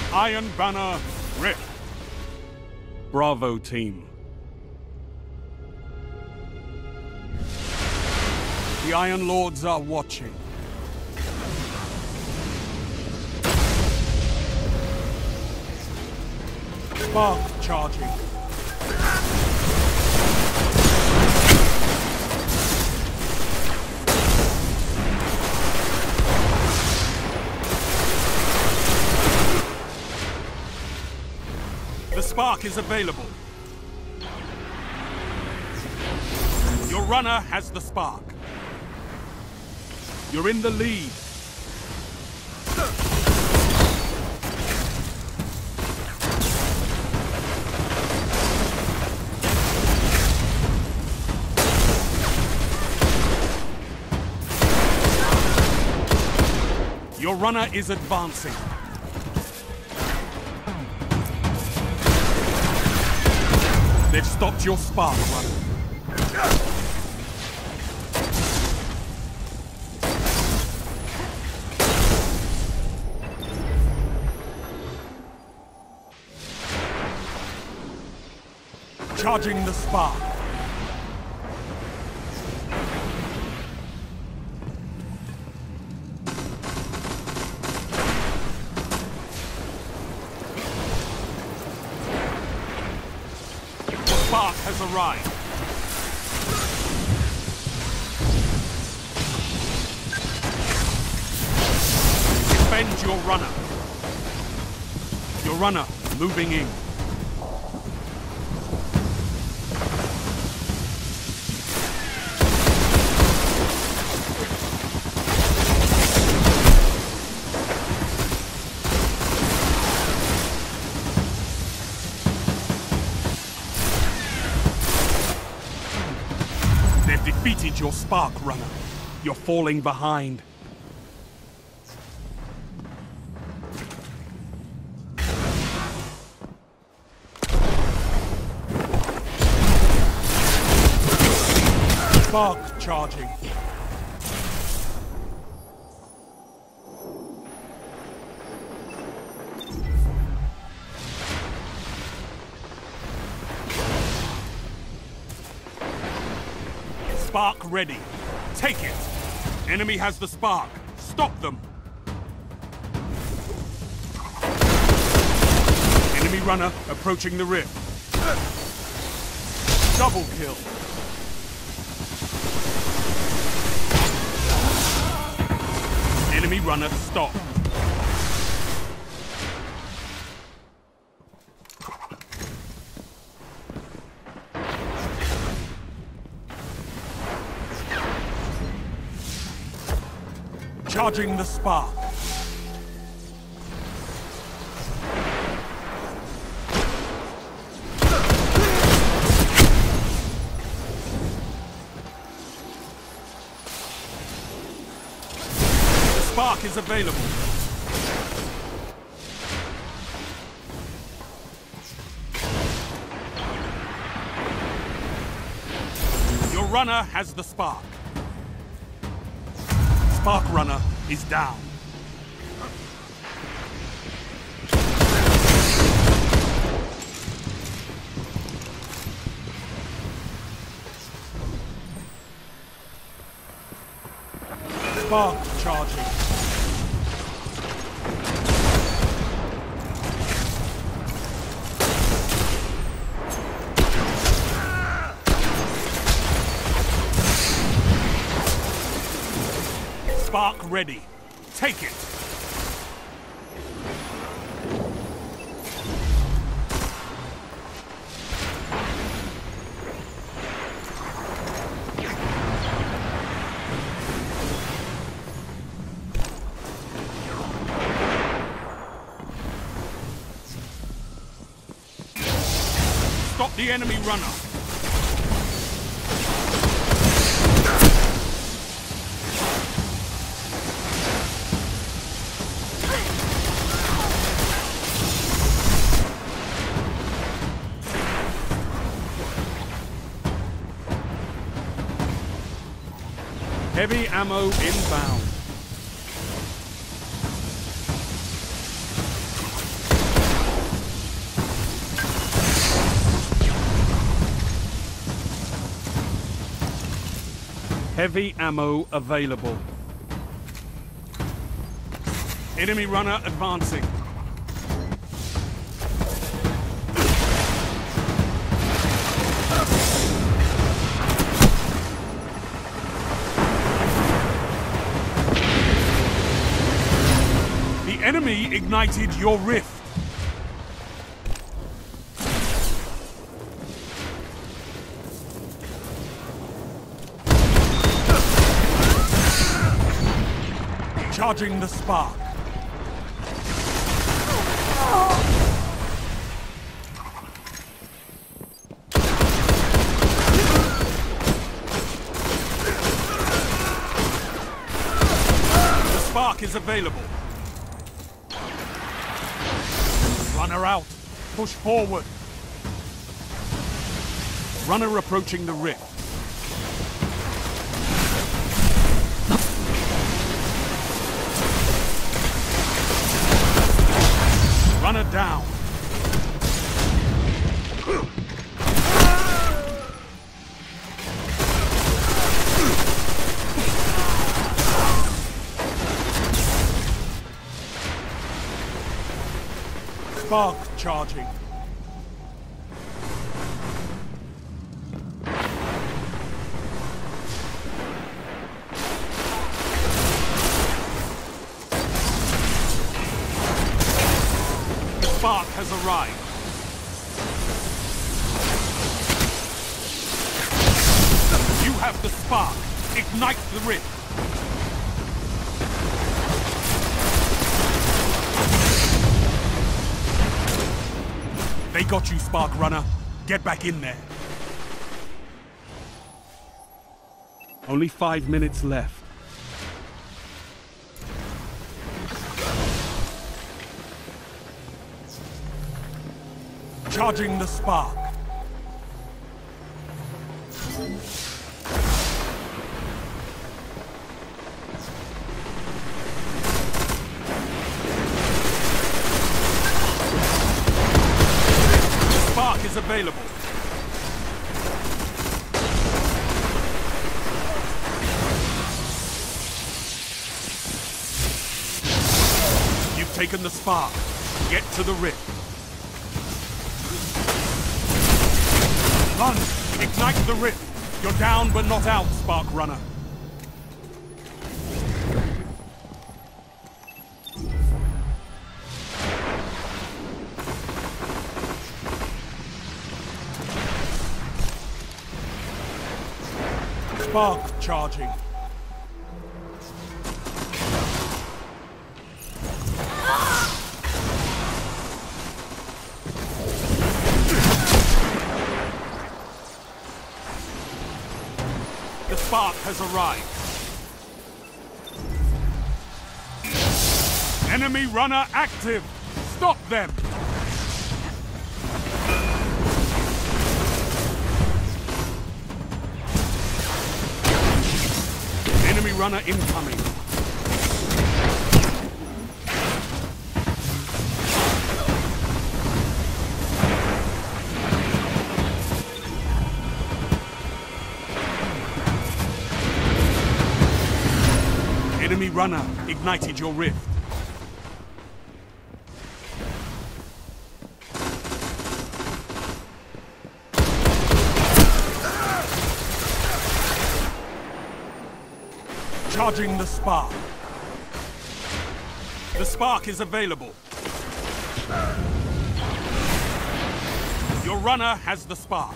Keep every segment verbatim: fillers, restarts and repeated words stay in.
Iron Banner Rift. Bravo, team. The Iron Lords are watching. Spark charging. The spark is available. Your runner has the spark. You're in the lead. Your runner is advancing. They've stopped your spark runner. Charging the spark. Spark has arrived. Defend your runner. Your runner moving in. Defeated your spark runner. You're falling behind. Spark charging. Spark ready. Take it. Enemy has the spark. Stop them. Enemy runner approaching the rift. Double kill. Enemy runner stop. Charging the spark. The spark is available. Your runner has the spark. Spark runner is down. Spark charging. Spark ready. Take it. Stop the enemy runner. Heavy ammo inbound. Heavy ammo available. Enemy runner advancing. The enemy ignited your rift. Charging the spark. The spark is available. Runner out. Push forward. Runner approaching the rift. Runner down. Spark charging. Spark has arrived. You have the spark. Ignite the rift. They got you, Spark Runner. Get back in there. Only five minutes left. Charging the spark. The spark is available. You've taken the spark. Get to the rift. Run! Ignite the rift! You're down but not out, Spark Runner. Spark charging. The spark has arrived. Enemy runner active. Stop them. Enemy runner incoming. Enemy runner ignited your rift. Charging the spark. The spark is available. Your runner has the spark.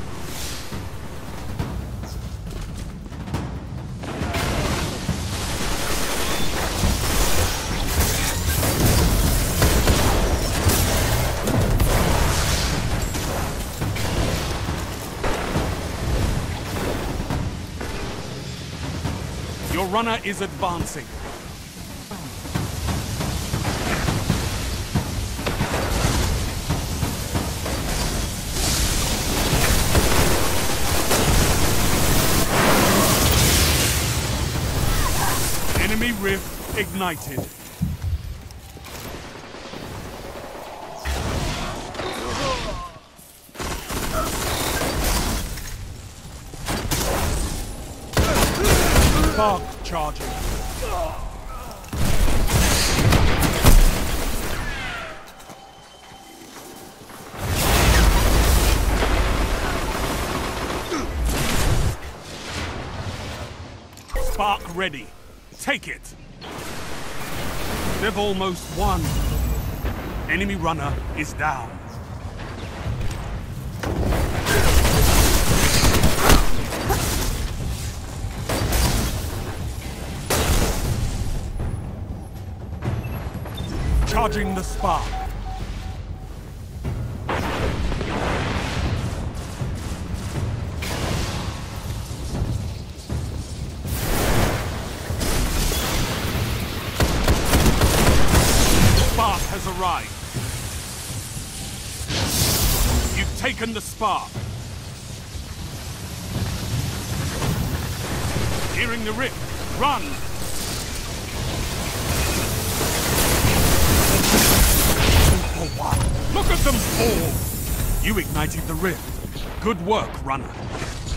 Your runner is advancing. Enemy rift ignited. charging. Spark ready. Take it. They've almost won. Enemy runner is down. Charging the spark. Spark has arrived. You've taken the spark. Hearing the rip. Run! Oh, wow. Look at them fall! You ignited the rift. Good work, runner.